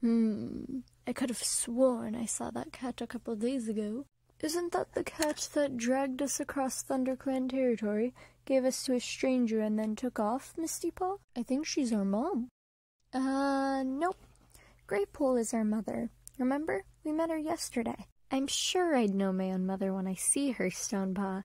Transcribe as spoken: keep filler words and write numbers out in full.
Hmm, I could have sworn I saw that cat a couple days ago. Isn't that the cat that dragged us across ThunderClan territory, gave us to a stranger, and then took off, Mistypaw? I think she's our mom. Uh, nope. Graypool is our mother. Remember? We met her yesterday. I'm sure I'd know my own mother when I see her, Stonepaw.